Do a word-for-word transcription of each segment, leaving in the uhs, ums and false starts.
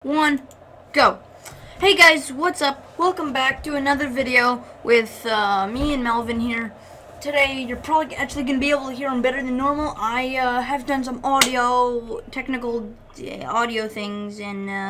one, go. Hey guys, what's up? Welcome back to another video with uh, me and Melvin here. Today, you're probably actually going to be able to hear him better than normal. I uh, have done some audio, technical uh, audio things, and uh,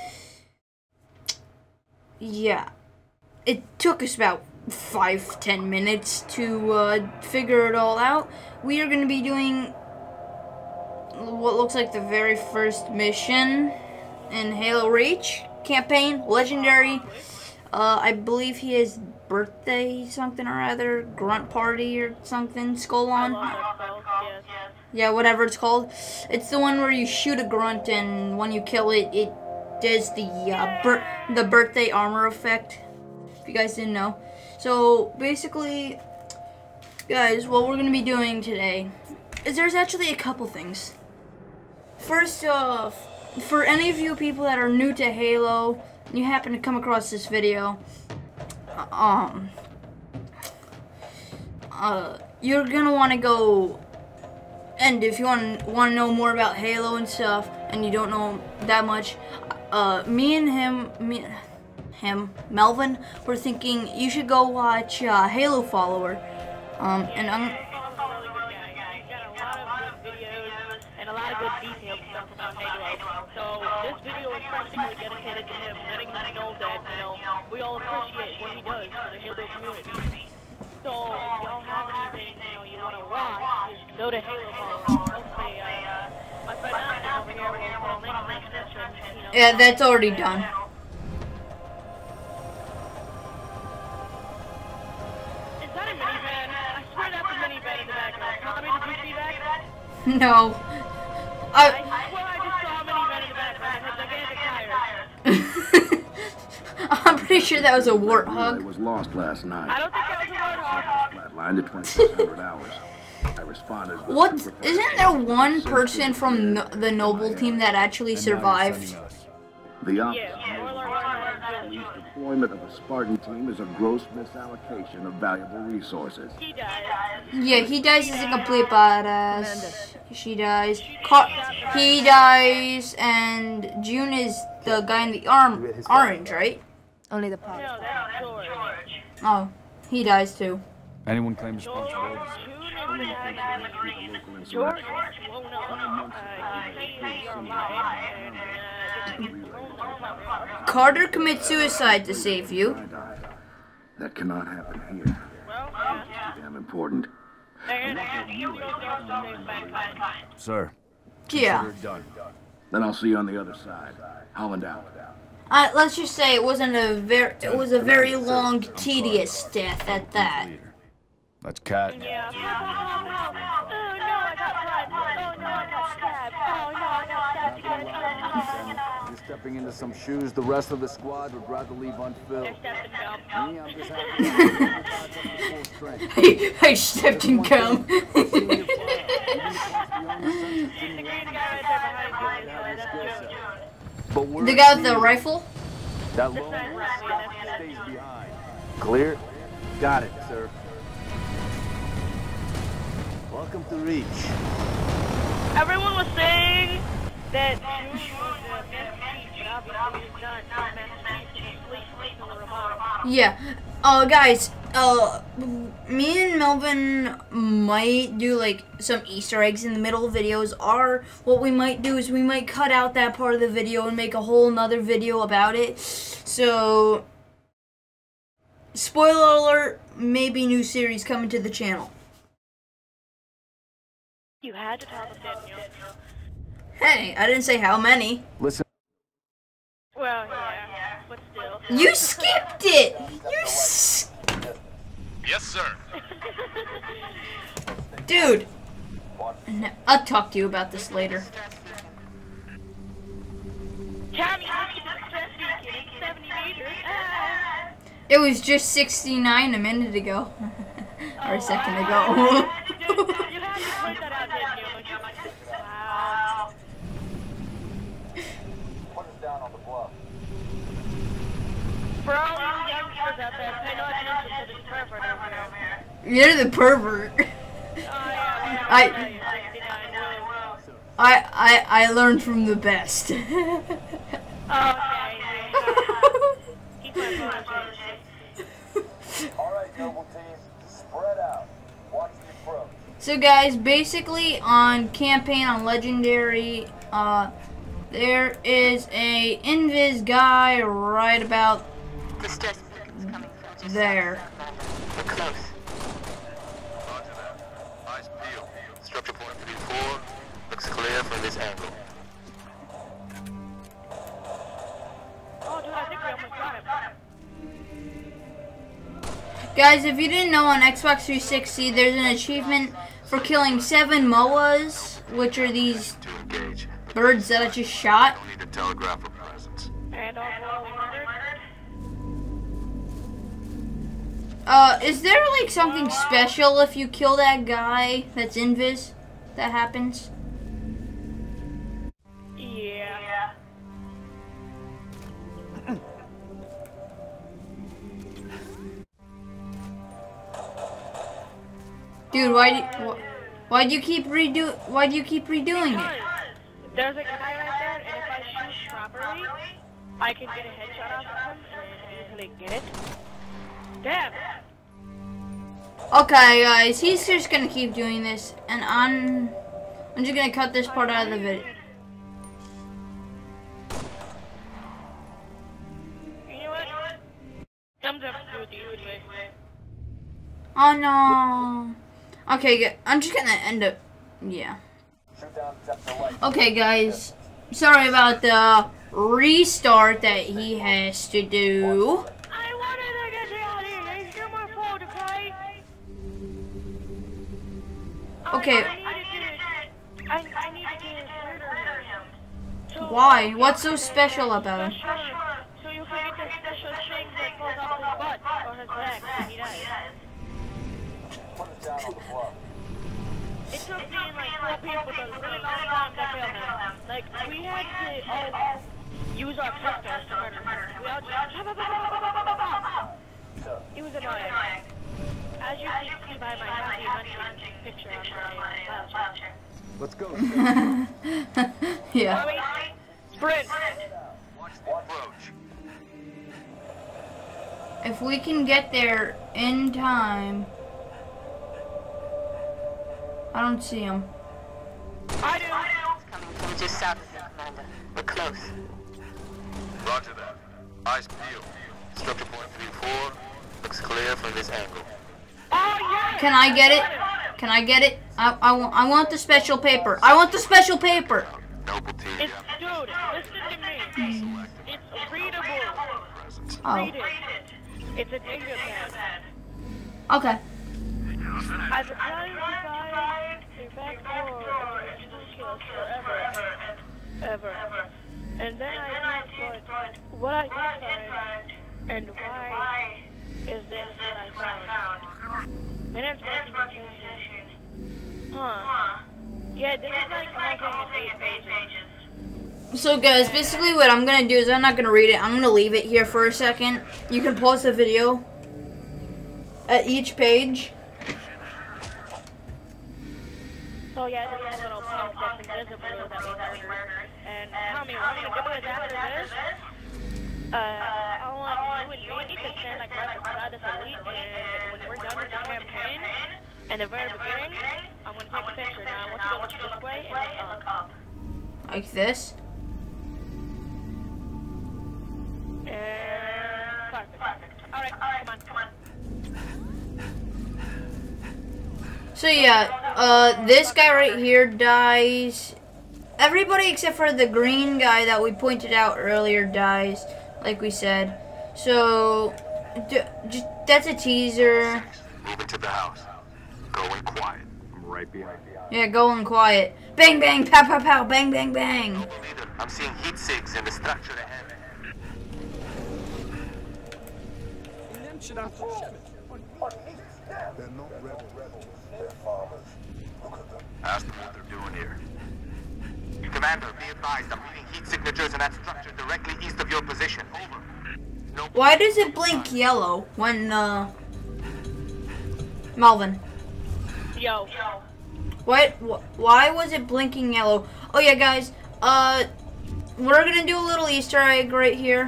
yeah. It took us about five, ten minutes to uh, figure it all out. We are going to be doing what looks like the very first mission in Halo Reach campaign, Legendary. Uh, I believe he has birthday something or other, grunt party or something, skull on. Yeah, whatever it's called. It's the one where you shoot a grunt and when you kill it, it does the uh, bir the birthday armor effect. If you guys didn't know. So basically, guys, what we're gonna be doing today is there's actually a couple things. First off, for any of you people that are new to Halo, and you happen to come across this video, um, uh, you're gonna want to go, and if you want want to know more about Halo and stuff, and you don't know that much, uh, me and him, me, him, Melvin, were thinking you should go watch uh, Halo Follower, um, and I'm. And a lot of good detailed stuff about Halo. So this video is practically dedicated to him, letting him know that, you know, we all appreciate what he does for the Halo community. So if y'all have anything, you know, you want to watch, just go to Halo Follower. Don't say, uh, my friend Austin over here will link in the description, you know. Yeah, that's already done. Is that a minivan? I swear that's a minivan in the background. Tommy, did you see that? No. I, I swear I just saw a minivan in the background. It had gigantic tires. I'm pretty sure that was a warthog. I was lost last night. I don't think that was a warthog. Flatlined at twenty-six hundred hours. I responded. With What? super Isn't there one person from no the Noble team that actually survived? The opposite. Yeah, spoiler alert. Police deployment of a Spartan team is a gross misallocation of valuable resources. He died. Yeah, he dies as a complete badass. She dies. Car he dies, and June is the guy in the arm orange, right? Only the pilot. No, that's George. Oh, he dies too. Anyone claim responsibility? George won't know. Uh, he said you're alive, and uh, just get the room to Carter commits suicide to save you. That cannot happen here. Well, yeah. It's damn important. And you go down to the back. Sir. Yeah. Consider it done. Then I'll see you on the other side. Holland out. Uh, let's just say it wasn't a very, it was a very long, tedious death at that. That's Cat. Yeah. Oh no, I got cut. Oh no, I got stabbed. Oh no, I got stabbed again. Oh You're stepping into some shoes the rest of the squad would rather leave no. unfilled. They're stepping down. Me, I'm just happy to full strength. I, I stepped in cum. The green guy right there behind you, that's Joe. But we're The guy with the rifle? that lone wolf stays behind. Clear? Got it, sir. Welcome to Reach. Everyone was saying that June was the Master Chief, but obviously he's not. Master Chief is asleep in the remote. Yeah. Uh, guys, uh, me and Melvin might do, like, some Easter eggs in the middle of videos, or what we might do is we might cut out that part of the video and make a whole nother video about it. So, spoiler alert, maybe new series coming to the channel. You had to tell them, didn't you? Hey, I didn't say how many. Listen. Well, yeah, but still. You skipped it! You s- Yes, sir. Dude! No, I'll talk to you about this later. Tommy, look at the stress beacon. It's seventy meters. Ah. It was just sixty-nine a minute ago. Or a second ago. You had to point that out, didn't you? Wow. For all you youngsters out there, pay no attention to this pervert over here. You're the pervert. Oh, yeah, I- yeah, yeah, sixty-nine, woo. I, I, I learned from the best. Okay. Keep my phone. All right, noble team, spread out. Watch the approach. So guys, basically on campaign on Legendary, uh, there is a invis guy right about there. We're close. Roger that. Eyes peeled. Structure point three four. Looks clear from this angle. Oh, dude, I think we almost got him. Guys, if you didn't know, on Xbox three sixty, there's an achievement for killing seven M O As, which are these To engage. birds that I just shot. Don't need to telegraph a presence. And also, we murdered. Uh, is there like something special if you kill that guy that's invis that happens? Yeah. Dude, why do wh why do you keep redo why do you keep redoing it? There's a guy right there, and if I shoot properly, I can get a headshot off of him and easily get it. Damn! Okay, guys, he's just gonna keep doing this, and I'm I'm just gonna cut this part out of the video. You know what? I'm just gonna do it the easy way. Oh no. Okay, good. I'm just gonna end up. Yeah. Okay, guys. Sorry about the restart that he has to do. I wanted to get you out of here. It's your my fault, okay? Okay. I, I need to get. I, I need to get murder him. So, Why? What's so special about him? special, so you can get the special thing that falls off his butt or his leg when he dies. Put it down on the bluff. It took me like four people a really long time to kill him. Like, we had to all use our pistols to murder him. We all just... It was annoying. As you can see by my happy hunting picture on my file chat. Let's go. Yeah. Bobby, sprint! Watch the approach. If we can get there in time. I don't see him. I do! Coming from just south of you, Commander. We're close. Roger that. Eyes peeled. Structure point three four. Looks clear from this angle. Oh, yeah! Can I get it? Can I get it? I, I, want, I want the special paper. I want the special paper. Noble team. It's, dude, listen to me. It's readable. Presence. Oh. Read it. It's a data pad. Okay. I've been trying to find a backdoor to kill us forever. Ever. And then I did find what I did find and why is this what I found. Minutes investigation. Huh. Yeah, this is like making eight pages. So guys, basically what I'm gonna do is I'm not gonna read it. I'm gonna leave it here for a second. You can pause the video at each page. So yeah, this is a little punk that's invisible that we murdered. And Tommy, what I'm gonna do is after this, uh, I want you and me to stand like right beside us elite, and when we're done with the campaign, and the very beginning, I'm gonna take a picture. Now I want you to look this way and look up. Like this. And perfect. Alright, come on, come on. So yeah, uh, this guy right here dies. Everybody except for the green guy that we pointed out earlier dies, like we said. So, d just, that's a teaser. Move into the house. Going quiet. I'm right behind you. Yeah, going quiet. Bang, bang, pow, pow, pow, bang, bang, bang. Noble leader, I'm seeing heat sinks in the structure ahead. They're not rebels. They're farmers. Look at them. Ask them what they're doing here. Commander, be advised, I'm reading heat signatures in that structure directly east of your position. Over. No. Why does it blink yellow when, uh... Melvin? Yo. What? Wh why was it blinking yellow? Oh yeah, guys. Uh, we're gonna do a little Easter egg right here.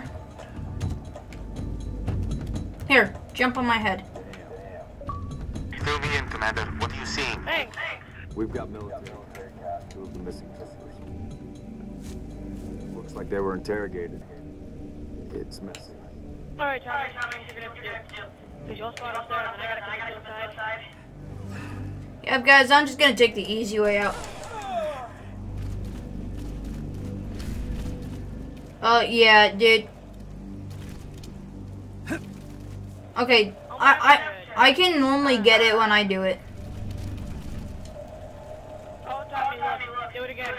Here, jump on my head. Fill me in, Commander. What are you seeing? Thanks. We've got military. Two of the missing prisoners. Looks like they were interrogated. It's messy. Alright, Tommy. What you're gonna have to do? Because you'll spot us there, and then I gotta come to the side. Yep, guys, I'm just gonna take the easy way out. Uh, yeah, dude. Okay, I, I, I can normally get it when I do it. Oh, Tommy, look. Do it again.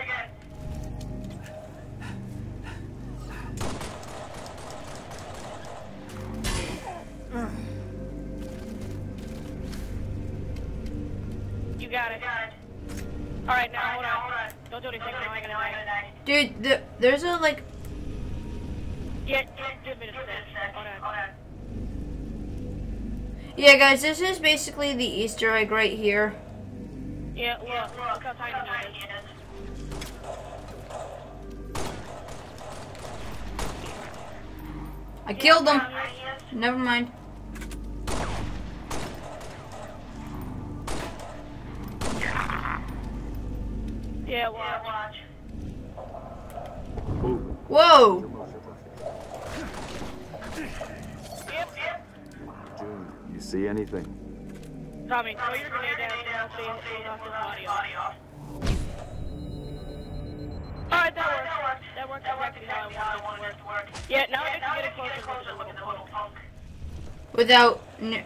You got it. Alright, now hold on. Don't do anything now, I gotta die. Dude, the, there's a, like... Yeah, give me a sec. Hold on. Yeah, guys, this is basically the Easter egg right here. Yeah, look. Look how tiny it is. I killed him. Never mind. Yeah, watch. Whoa! June, you see anything? Tommy, throw your grenade down and I'll see it goes off this audio. Alright, that worked. That worked exactly how I wanted it to work. Yeah, now I can get it closer to the little punk. Without... N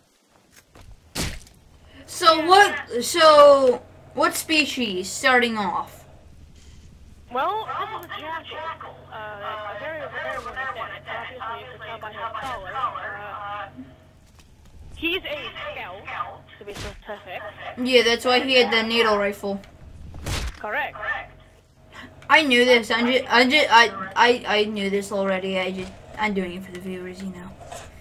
so what... So... What species starting off? Well, this is a jackal. Uh, a very, very one at that. Obviously, you can tell by his color. Uh, he's a scout, to be specific. Yeah, that's why he had the needle rifle. Correct. I knew this. I just, I just, I, I, I knew this already. I just, I'm doing it for the viewers, you know.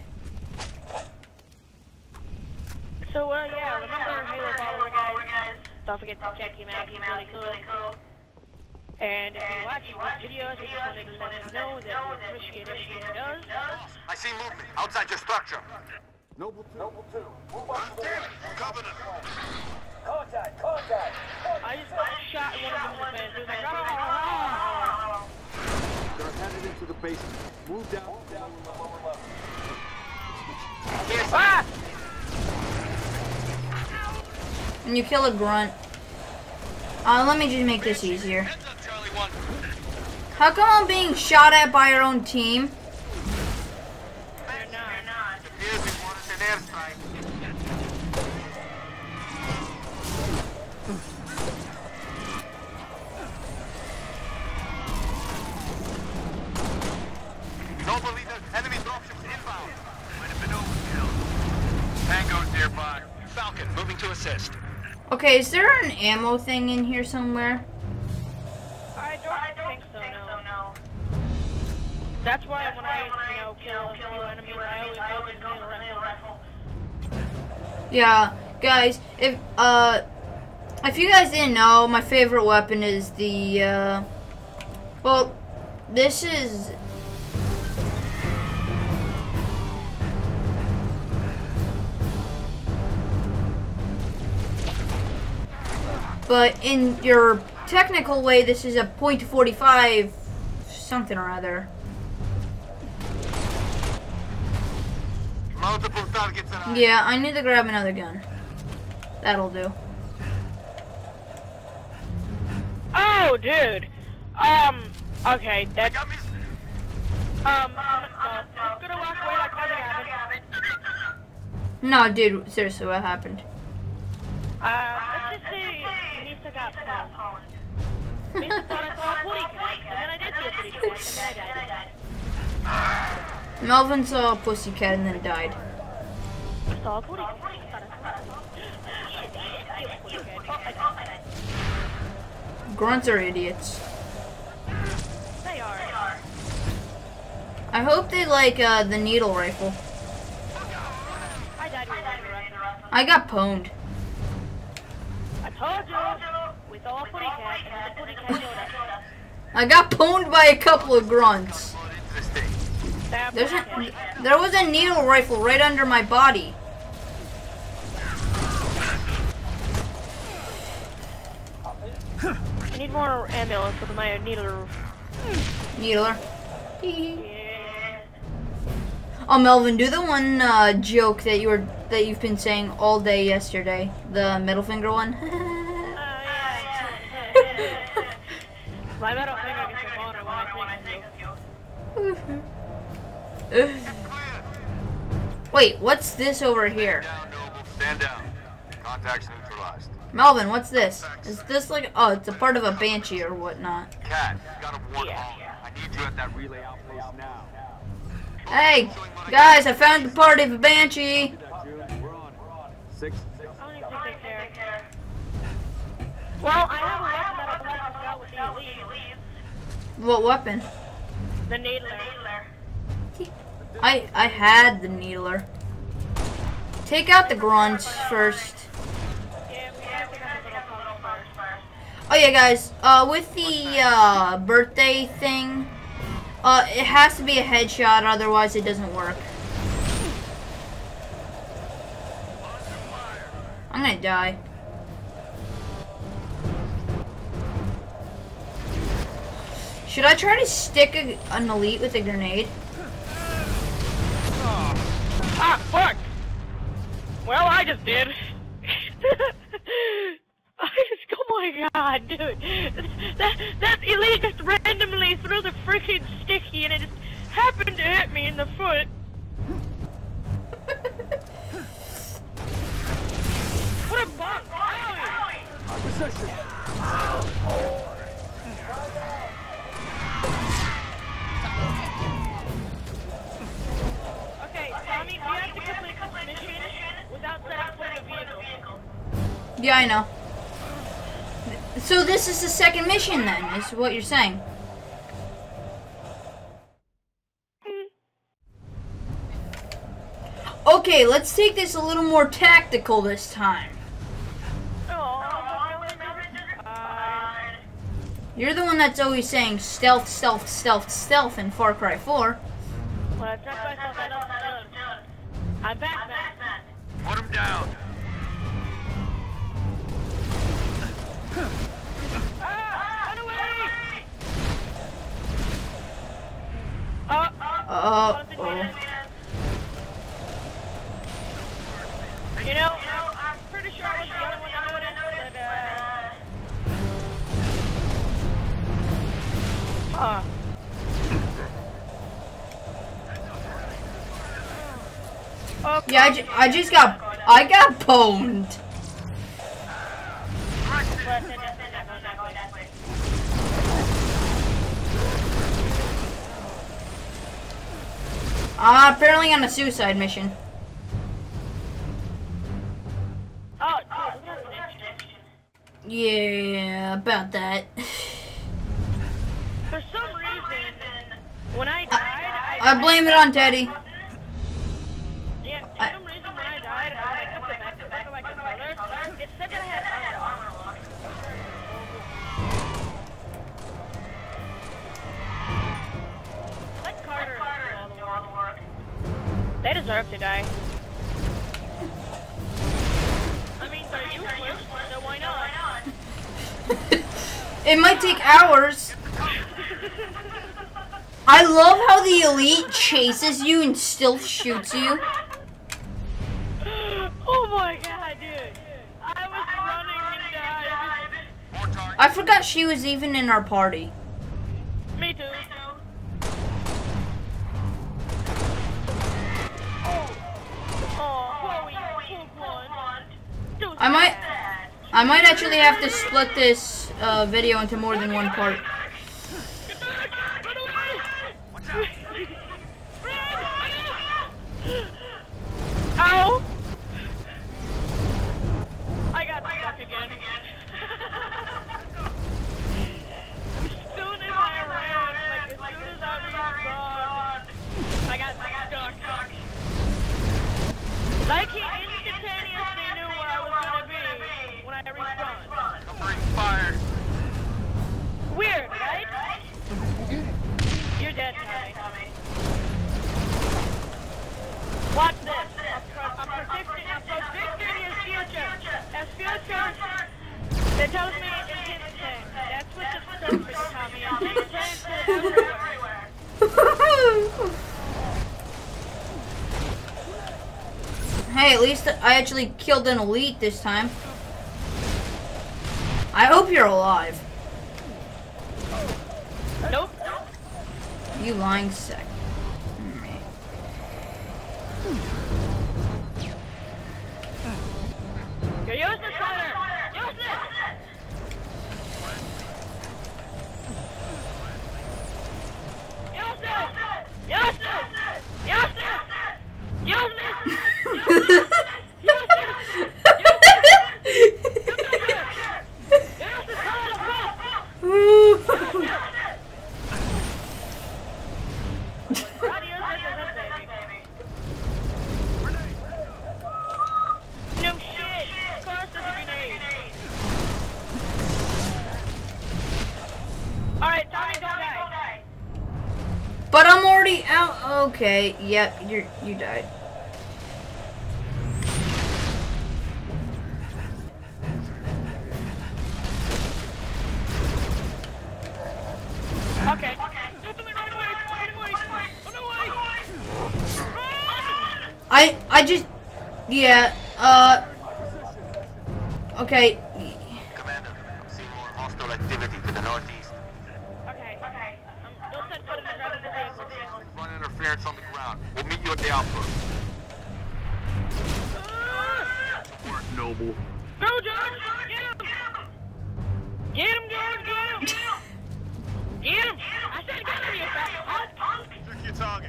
So, uh, yeah, remember Halo follower, guys? Don't forget to check him out. He's really cool. And if you're watching these videos, we just wanted to let him know that we appreciate everything he does. I see movement outside your structure. Noble two. Noble two. Move up to the Damn it, Covenant. Contact, contact. I just got shot in one of them in the face. He was like, "Ah!" They're headed into the basement. Move down. Move down to the lower level. Ah! When you kill a grunt. Uh, let me just make this easier. How come I'm being shot at by our own team? They're not. Appears we wanted an airstrike. Noble leader, enemy dropships inbound. Might have been overkill. Tango's nearby. Falcon, moving to assist. Okay, is there an ammo thing in here somewhere? I don't think so, no. That's why when I, you know, kill a few enemies, I always always do a rifle. Yeah, guys, if, uh, if you guys didn't know, my favorite weapon is the, uh, well, this is... But in your technical way, this is a point forty-five something or other. Multiple targets around. Yeah, I need to grab another gun. That'll do. Oh, dude. Um, okay, that, Got me. um, uh, I'm gonna walk away like nothing happened. No, dude, seriously, what happened? Uh, let's just say Nisa got pwned. Nisa thought I saw a booty cat, and then I did see a booty cat, and then I died. Melvin saw a pussycat and then died. I saw a booty cat. I thought I saw a booty cat. Oh, I died. Grunts are idiots. They are. I hope they like uh, the needle rifle. I died with a I got pwned. I told you, we saw a booty cat, and then the booty cat killed us. I got pwned by a couple of grunts. Into the stage. Stab There's one. a, there was a needle rifle right under my body. I need more ammo for my needler. Needler. Yeah. Oh, Melvin, do the one uh, joke that you were that you've been saying all day yesterday. The middle finger one. Uh, yeah. My middle finger gets harder when I think of you. Wait, what's this over here? Down, Noble. Stand down. Contacts neutralized. Melvin, what's this? Is this like, oh, it's a part of a banshee or whatnot. Cat, you got a one Yeah. home. I need you at that relay outpost now. Hey, guys, I found the part of a banshee. We're on. Six. I don't even think they care. Well, I have a weapon that'll blast us out with the elite. What weapon? The needler. I I had the needler. Take out the grunts first. Yeah, we have to have a little pause first. Oh yeah, guys. Uh, with the uh, birthday thing, uh, it has to be a headshot, otherwise it doesn't work. I'm gonna die. Should I try to stick a, an elite with a grenade? Ah, fuck! Well, I just did. I just, oh my god, dude. That, that elite just randomly threw the freaking sticky and it just happened to hit me in the foot. What a bug! Okay, Tommy, we have to complete this mission without setting foot in a vehicle. Yeah, I know. So this is the second mission then, is what you're saying? Okay, let's take this a little more tactical this time. You're the one that's always saying stealth, stealth, stealth, stealth in Far Cry four. Well, I checked myself, I don't know. I'm back, back. Put him down. Ah! Run away! Uh, Uh oh. You know, I'm pretty sure I was the other one that noticed, but, uh... Huh. Okay. Yeah, I, ju I just got, I got pwned. Uh, apparently on a suicide mission. Oh, dude, look at this. Yeah, about that. For some reason, when I died, I... I blame it on Teddy. Yeah, for some reason when I died, I took the back to back of my controller. It said that I had armor lock. Let Carter do all the work. They deserve to die. I mean, they're useless, so why not? It might take hours. I love how the elite chases you and still shoots you. Oh my god, dude. I was running and died. I forgot she was even in our party. Me too. Oh, Chloe, you took one. Don't I say might, that. I might actually have to split this uh, video into more than one part. Ow! I got stuck again. As soon as I ran, like as soon as I respawned, I got stuck. Like he instantaneously knew where I was gonna be when I respawned. Covering fire. Weird. Hey, at least I actually killed an elite this time. I hope you're alive. Nope. You lying sack. Yo, use this fighter! Use this! Use this! Use this! Use this! Use this! Use this! Use this! But I'm already out. Okay, yep, you you died. Okay. I I just yeah uh okay. Commander, I'm seeing more hostile activity to the northeast. Okay. Okay. Um, don't send foot in the ground in the vehicle. Run interference on the ground. We'll meet you at the outpost. Work, Noble. Go, George! Get him! Get him, George! Get him! Get him! I said get him, you fat punk! Took your target.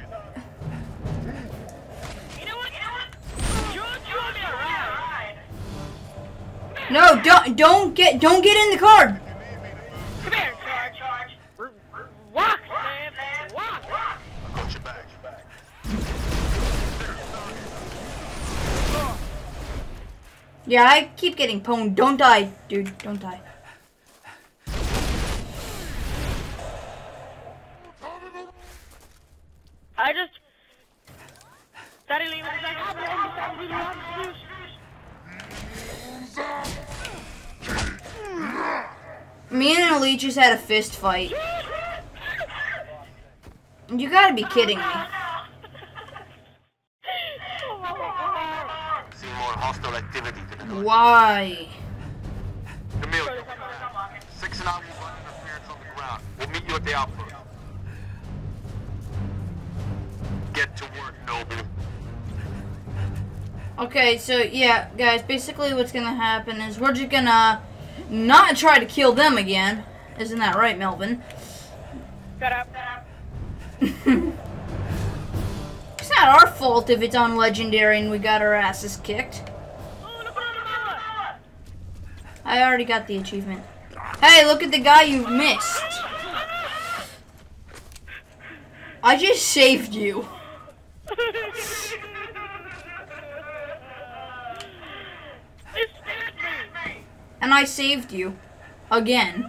You know what? George, you want me to ride? No, don't don't get don't get in the car. Come here, George. Walk, man. Walk. I'll coach you back. Yeah, I keep getting pwned. Don't die, dude. Don't die. I just started leaving the back. I'm going to Me and Elite just had a fist fight. You gotta be kidding me. See more hostile activity to the north. Why? Camille, six and I will run interference on the ground. We'll meet you at the outpost. Get to work, Noble. Okay, so yeah, guys, basically what's gonna happen is we're just gonna not try to kill them again. Isn't that right, Melvin? Shut up. It's not our fault if it's on Legendary and we got our asses kicked. I already got the achievement. Hey, look at the guy you missed. I just saved you. And I saved you. Again.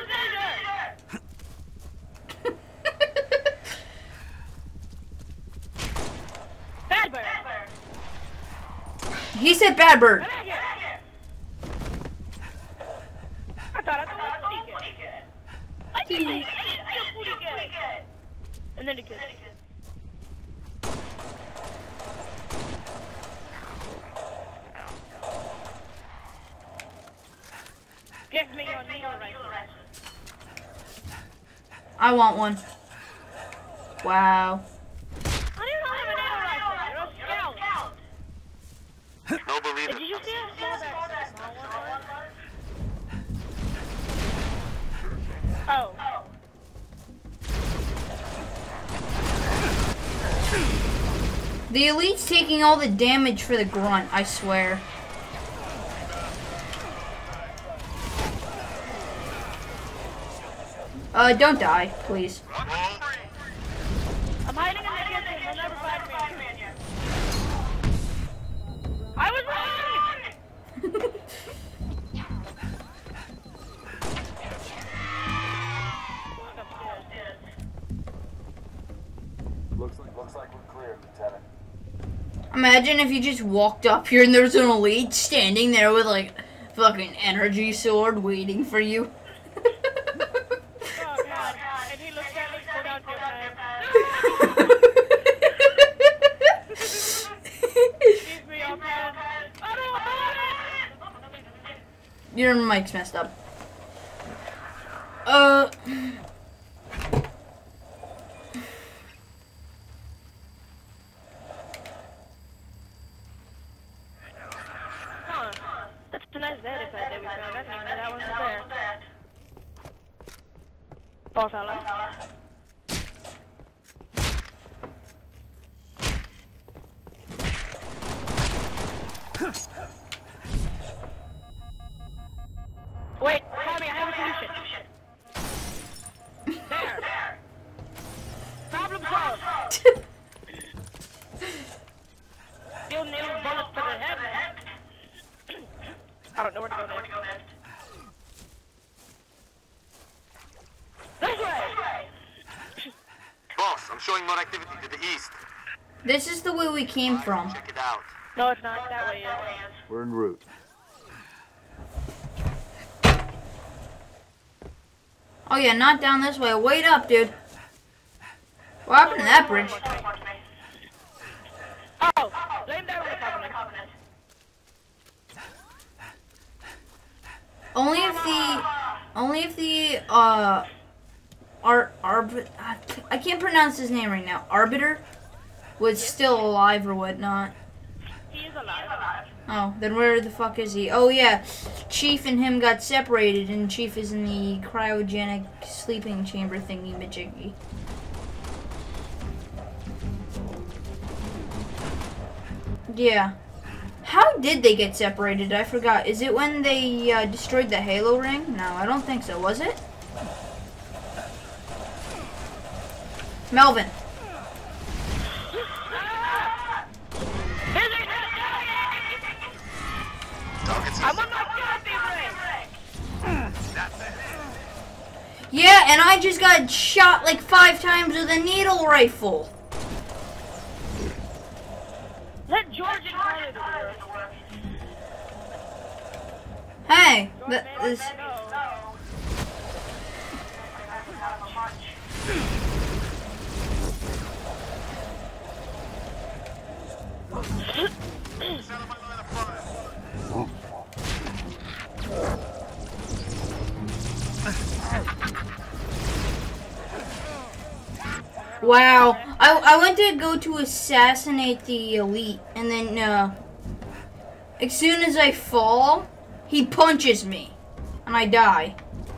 Bad bird. He said bad bird. I thought I thought I did. I did. I did. And then it killed. Give me your neo rifle. I want one. Wow. I don't have a neo rifle. You're a scout. Noble leader. Did you see how small that small one was? Oh. The Elite's taking all the damage for the grunt, I swear. Uh, don't die, please. I'm hiding in the kitchen. You'll never find me. I was wrong! Looks like, looks like we're clear, Lieutenant. Imagine if you just walked up here and there was an Elite standing there with like fucking energy sword waiting for you. Oh god. And he looks at me, put out your knife. Give me your knife. Your mic's messed up. Uh. Huh. That's a nice data pad that we found. I didn't even know that one was there. Poor fella. Wait, Tommy, I have a solution. There. Problem solved. Still nail bullets to the head. I don't know where to go next. This way. Boss, I'm showing more activity to the east. This is the way we came from. Check it out. No, it's not. That way is. We're en route. Oh yeah, not down this way. Wait up, dude. What happened to that bridge? Oh, blame that on the Covenant. Only if the, only if the, uh, Ar, Arb, I can't pronounce his name right now. Arbiter was still alive or whatnot. He is alive. Oh, then where the fuck is he? Oh yeah, Chief and him got separated, and Chief is in the cryogenic sleeping chamber thingy majiggy. Yeah. How did they get separated? I forgot. Is it when they uh, destroyed the Halo ring? No, I don't think so. Was it? Melvin. I'm on my goddamn ring. Yeah, and I just got shot like five times with a needle rifle. Let George and Carly do the work. Hey, th this. Wow, I, I went to go to assassinate the elite, and then uh, as soon as I fall, he punches me, and I die.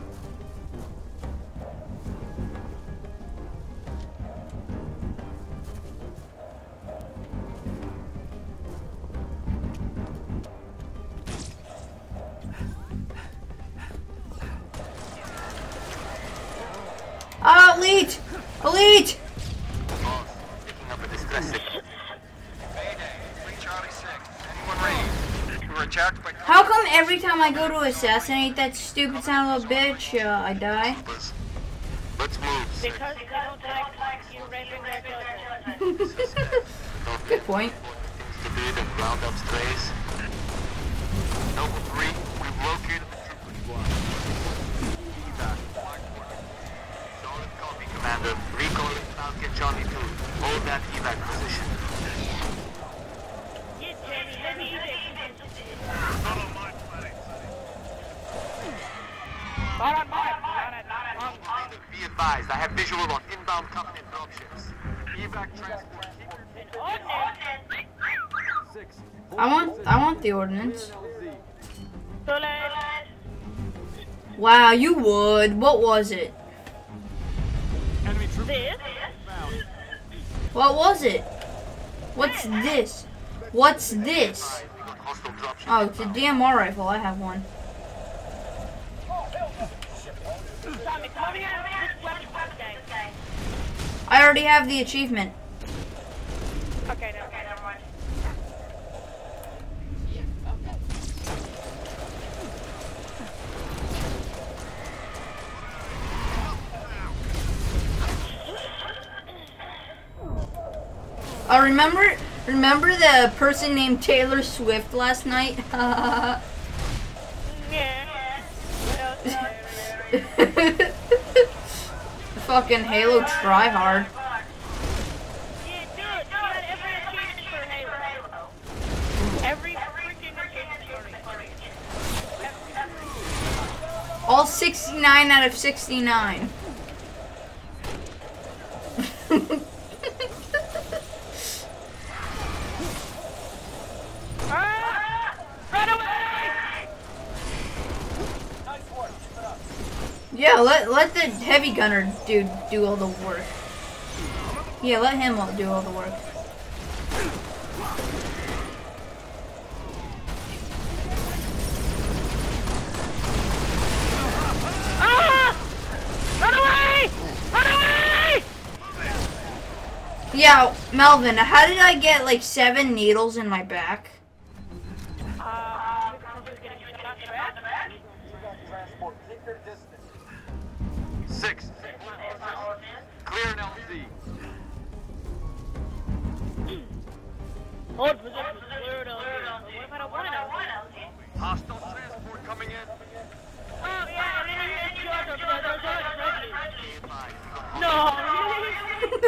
Ah, elite! Elite! Boss, picking up a distress signal. Mayday, three Charlie six. Anyone read? You were attacked by... How come every time I go to assassinate that stupid son of a bitch, uh, I die? Let's, let's move. six. Because they don't like you raping their children. Good point. Things to bid and round up strays. Noble three, we've located the trooper squad. Evac, Blackboard. Solid copy, Commander. Recalling Falcon Johnny two. Hold that evac position. Get Jamie, let me eat Follow my planning. Not on mine. Not on, not on mine. Be advised, I have visual on inbound Covenant dropships. Evac transport. Six. I want, I want the ordnance. So late. Wow, you would. What was it? Enemy troop. This? What was it? What's this? What's this? Hostile dropship. Oh, it's a D M R rifle. I have one. Tommy, come over here and this weapon gang. I already have the achievement. Okay, no, okay, never mind. Uh, remember, remember the person named Taylor Swift last night? Yeah. Fucking Halo tryhard. Yeah, dude, she had every achievement for Halo. Every freaking achievement for Halo. sixty-nine out of sixty-nine. Yeah, let let the heavy gunner dude do all the work. Yeah, let him all do all the work. Ah! Run away! Run away! Yeah, Melvin, how did I get like seven needles in my back? Uh, because getting shot in the back. Six. Clear an L Z. Hold position. Clear it out. What if I don't want it? Hostile transport coming in. Oh, yeah, and then it's yours. There's already No.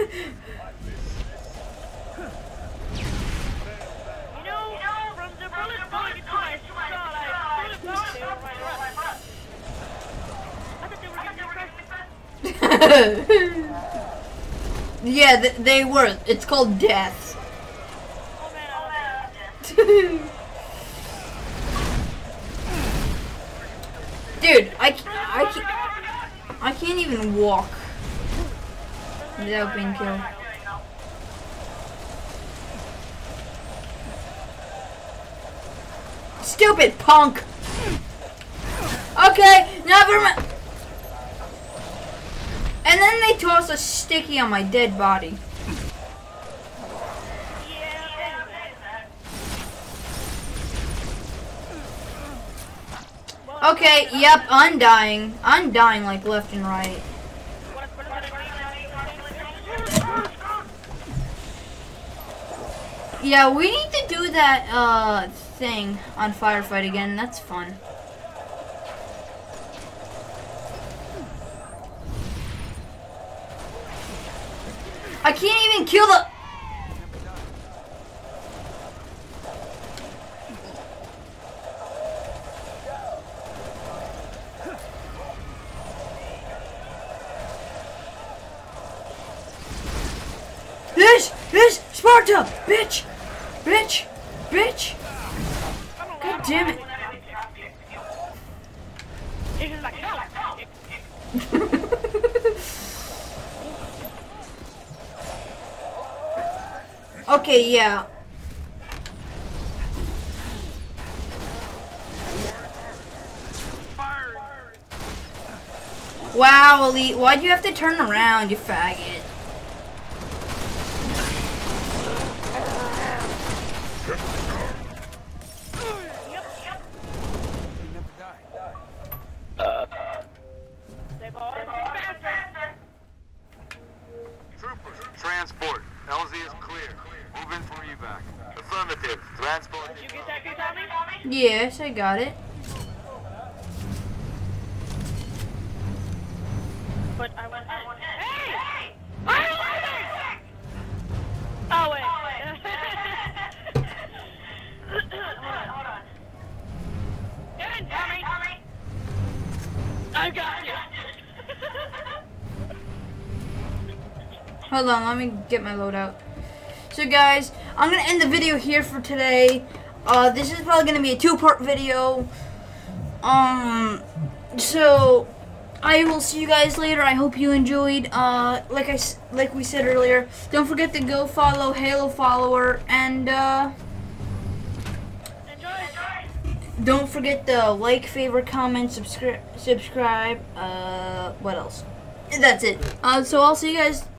You know, from the bullets going into my skull, I could have thought they were my breath. I thought they were getting depressed. Yeah, th they were. It's called death. Oh man, I love that. Dude, I, ca- I, ca- I can't even walk without being killed. Stupid punk! Okay, never mind. And then they toss a sticky on my dead body. Okay, yep, undying. Undying like left and right. Yeah, we need to do that uh thing on Firefight again. That's fun. I can't even kill the... This, this, Sparta, bitch, bitch, bitch. God damn it. Okay, yeah. Wow, Elite, why'd you have to turn around, you faggot? Troopers, transport. L Z is clear. Move in for evac. Affirmative. Transport. Did you get that, Tommy? Yes, I got it. But I want. Hey! Hey! I want it! Oh wait. Hold on. Get in, Tommy. I got you. Hold on, let me get my load out. So guys, I'm gonna end the video here for today. Uh, this is probably gonna be a two-part video. Um, so I will see you guys later. I hope you enjoyed. Uh, like I like we said earlier, don't forget to go follow Halo Follower, and uh, don't forget to like, favorite, comment, subscribe, subscribe. Uh, what else? That's it. Uh, so I'll see you guys